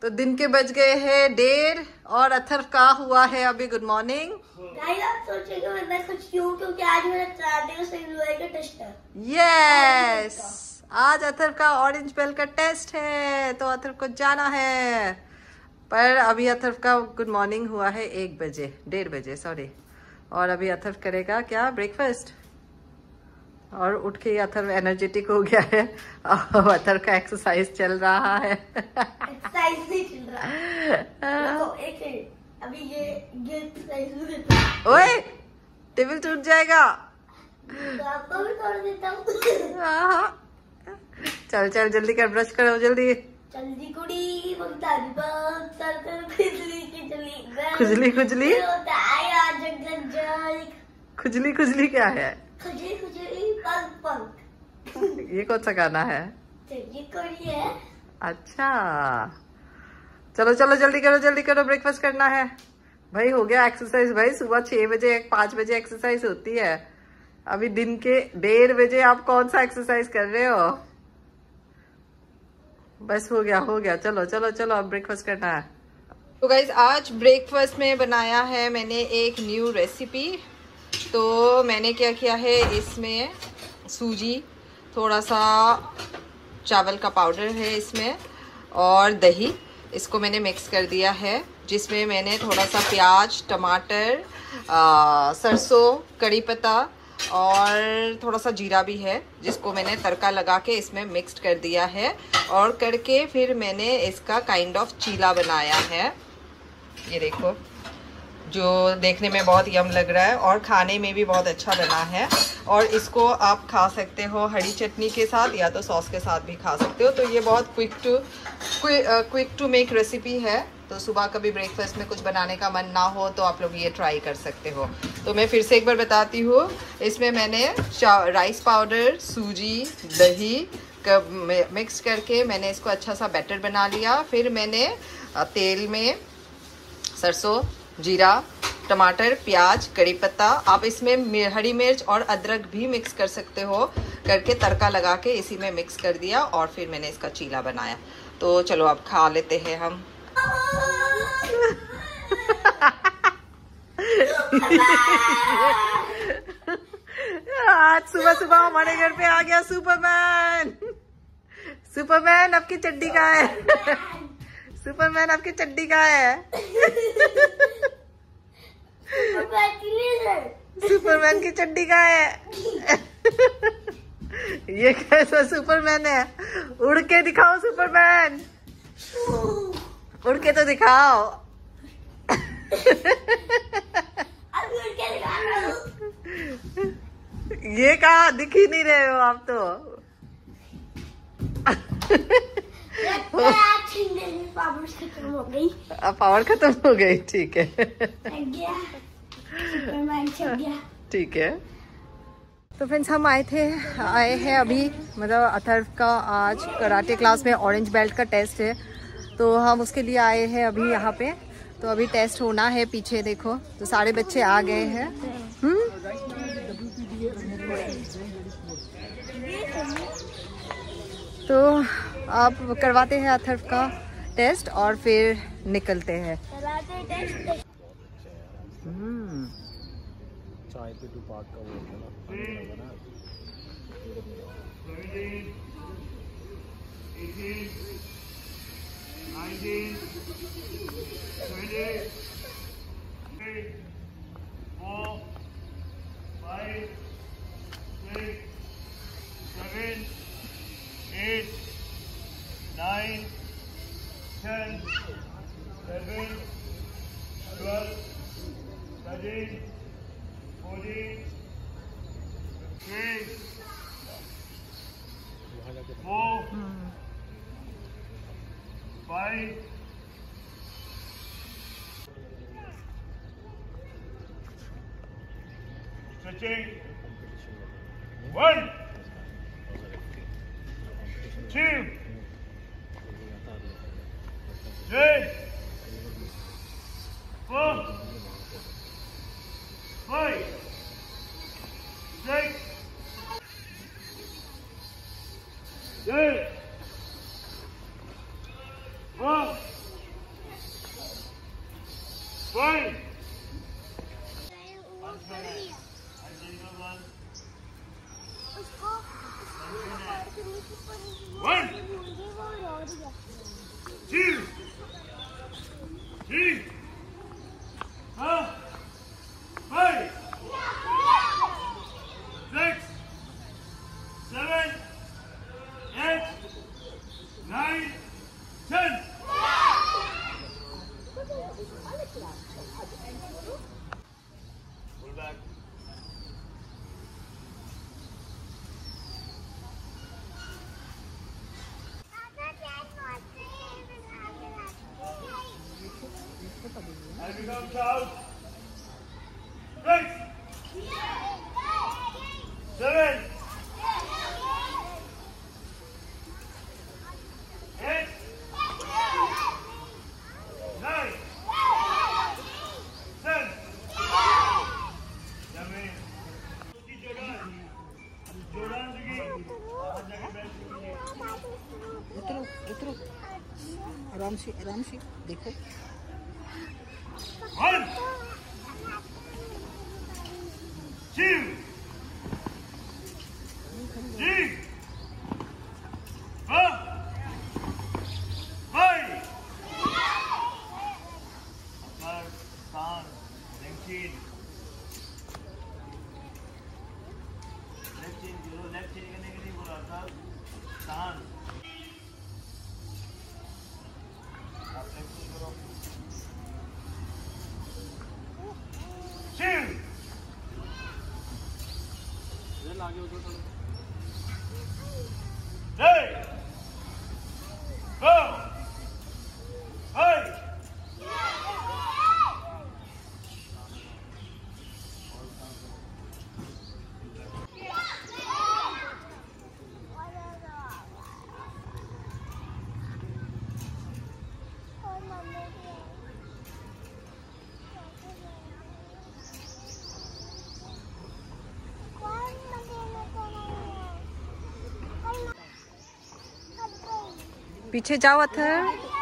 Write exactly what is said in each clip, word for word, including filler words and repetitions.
तो दिन के बज गए हैं डेढ़ और अथर्व का हुआ है अभी गुड मॉर्निंग। आप सोचेंगे मैं कुछ क्यों, क्योंकि आज मेरा चार दिन से का टेस्ट है। यस, आज अथर्व का ऑरेंज बेल का टेस्ट है तो अथर्व को जाना है। पर अभी अथर्व का गुड मॉर्निंग हुआ है एक बजे डेढ़ बजे सॉरी। और अभी अथर्व करेगा क्या ब्रेकफास्ट और उठ के अथर्व एनर्जेटिक हो गया है। अथर्व का एक्सरसाइज चल रहा है। एक्सरसाइज नहीं चल रहा है। देखो एक मिनट, अभी ये ये एक्सरसाइज ओए टेबल टूट जाएगा। तो आपको भी तोड़ देता हूँ। चल चल जल्दी कर, ब्रश करो जल्दी। जल्दी कुड़ी बगदादी बग सर कर खुजली खुजली खुजली खुजली होता है यार जग जग खुजली खुजली क्या है? खुजली खुजली पग पग ये कौन सा गाना है? ये कोई है। अच्छा चलो चलो जल्दी करो जल्दी करो, ब्रेकफास्ट करना है भाई। हो गया एक्सरसाइज भाई, सुबह छह बजे पाँच बजे एक्सरसाइज होती है। अभी दिन के डेढ़ बजे आप कौन सा एक्सरसाइज कर रहे हो? बस हो गया हो गया, चलो चलो चलो अब ब्रेकफास्ट करना है। तो गाइज आज ब्रेकफास्ट में बनाया है मैंने एक न्यू रेसिपी। तो मैंने क्या किया है, इसमें सूजी, थोड़ा सा चावल का पाउडर है इसमें और दही, इसको मैंने मिक्स कर दिया है। जिसमें मैंने थोड़ा सा प्याज, टमाटर, सरसों, कड़ी पत्ता और थोड़ा सा जीरा भी है, जिसको मैंने तड़का लगा के इसमें मिक्स्ड कर दिया है। और करके फिर मैंने इसका काइंड ऑफ चीला बनाया है। ये देखो, जो देखने में बहुत यम लग रहा है और खाने में भी बहुत अच्छा बना है। और इसको आप खा सकते हो हरी चटनी के साथ या तो सॉस के साथ भी खा सकते हो। तो ये बहुत quick to quick to make recipe है। तो सुबह कभी ब्रेकफास्ट में कुछ बनाने का मन ना हो तो आप लोग ये ट्राई कर सकते हो। तो मैं फिर से एक बार बताती हूँ, इसमें मैंने राइस पाउडर, सूजी, दही मिक्स करके मैंने इसको अच्छा सा बैटर बना लिया। फिर मैंने तेल में सरसों, जीरा, टमाटर, प्याज, कड़ी पत्ता, आप इसमें हरी मिर्च और अदरक भी मिक्स कर सकते हो, करके तड़का लगा के इसी में मिक्स कर दिया और फिर मैंने इसका चीला बनाया। तो चलो अब खा लेते हैं हम। आज सुबह सुबह हमारे घर पे आ गया सुपरमैन। सुपरमैन आपकी चड्डी का है। सुपरमैन आपकी चड्डी का है। सुपरमैन की चड्डी का है। ये कैसा सुपरमैन है? उड़ के दिखाओ सुपरमैन, उड़ के तो दिखाओ। ये कहा, दिख ही नहीं रहे हो आप तो। पावर खत्म हो गई। अब पावर खत्म हो गई, ठीक है ठीक है। तो फ्रेंड्स हम आए थे आए हैं अभी, मतलब अथर्व का आज कराटे क्लास में ऑरेंज बेल्ट का टेस्ट है। तो हम उसके लिए आए हैं अभी यहाँ पे। तो अभी टेस्ट होना है, पीछे देखो तो सारे बच्चे आ गए हैं। हम्म तो आप करवाते हैं अथर्व का टेस्ट और फिर निकलते हैं। हम्म चाय पे टू पार्ट का वो है ना। Nine, ten, eleven, twelve, thirteen, fourteen, fifteen, four, five, stretching, one, two, three, four, five, six, seven, one, One, two, three, four, five, six, seven, eight, nine, ten. Pull back. And we come south. Six, seven, eight, nine, ten. Yummy. उसकी जोड़ान, जोड़ान की हर जगह बैठ कीजिए. उतरो उतरो आराम से आराम से देखो. One, two, three, four, five. Third, stand, nineteen. Left change करो, left change करने के लिए बोला था. Stand. आप left change करो. Two. Three. Four. Five. पीछे जाओ अथर.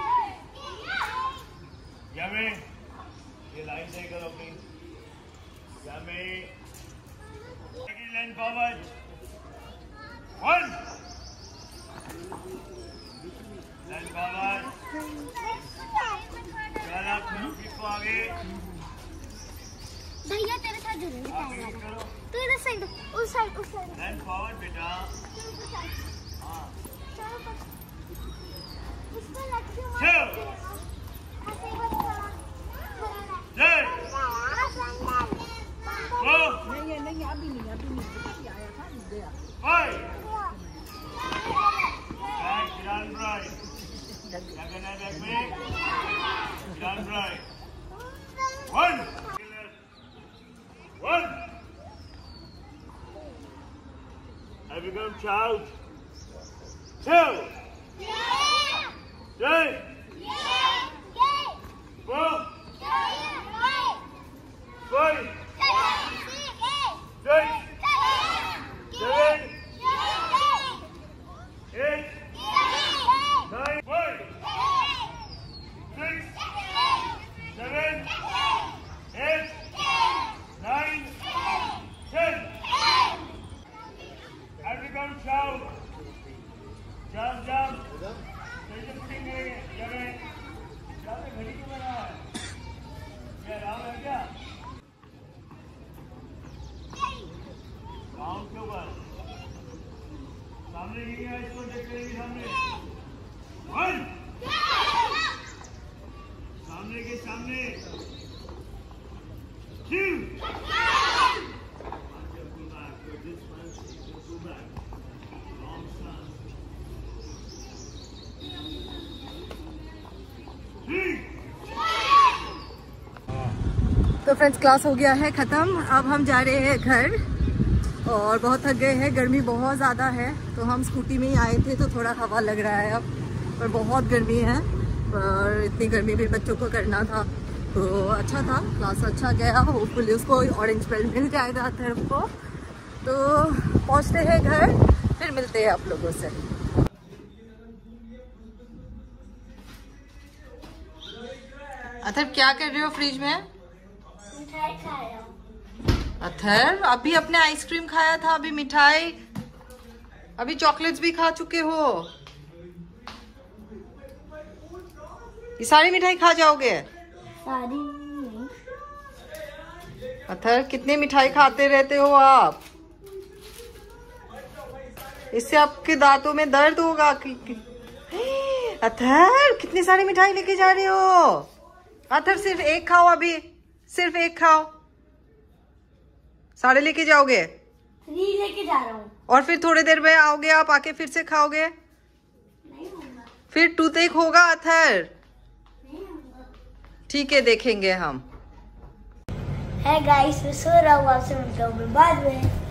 Yummy. ये लाइन सही करो अपनी. Yummy. Second line forward. One. Line forward. चल आप को आगे. भैया तेरे साथ जुड़ेंगे आगे करो. तू इधर साइड उस साइड उस साइड Line forward बेटा. हाँ. उसको लटके मार. Two. ऐसे ही बस थोड़ा Three. Four. नहीं नहीं अभी नहीं अभी नहीं अभी आया था गया. Five. Back, down right. Second and back me. Down right. One. One. I become child. Two. Three. Four. Five. Six. Seven. Eight. Nine. Five. Six. Seven. Eight. Nine. Ten. I become child. Jump, jump. कैसे putting करेंगे? जगह जगह घड़ी क्यों बना है? क्या राम है क्या? राउंड के ऊपर सामने गिरी है, इसको देख करेंगे सामने. वन. सामने के सामने. Two. Go back. This one, go back. Long stance. तो फ्रेंड्स क्लास हो गया है ख़त्म. अब हम जा रहे हैं घर और बहुत थक गए हैं. गर्मी बहुत ज़्यादा है तो हम स्कूटी में ही आए थे तो थोड़ा हवा लग रहा है अब, पर बहुत गर्मी है. और इतनी गर्मी भी बच्चों को करना था तो अच्छा था. क्लास अच्छा गया. होपफुली उसको ऑरेंज बेल्ट मिल जाएगा अथर्व को. तो पहुँचते हैं घर, फिर मिलते हैं आप लोगों से. अथर्व क्या कर रहे हो फ्रिज में? मिठाई खाया. अथर्व अभी अपने आइसक्रीम खाया था, अभी मिठाई. अभी चॉकलेट्स भी खा चुके हो, ये सारी मिठाई खा जाओगे? सारी नहीं। अथर कितनी मिठाई खाते रहते हो आप? इससे आपके दांतों में दर्द होगा। अथर कितनी सारी मिठाई लेके जा रहे हो? अथर सिर्फ एक खाओ, अभी सिर्फ एक खाओ, सारे लेके जाओगे? थ्री लेके जा रहा हूँ। और फिर थोड़ी देर में आओगे आप, आके फिर से खाओगे? नहीं होगा। फिर टूथ एक होगा अथर। नहीं होगा। ठीक है, देखेंगे हम। है गाइस, मैं सो रहा हूँ, आपसे मिलता हूँ बाद में।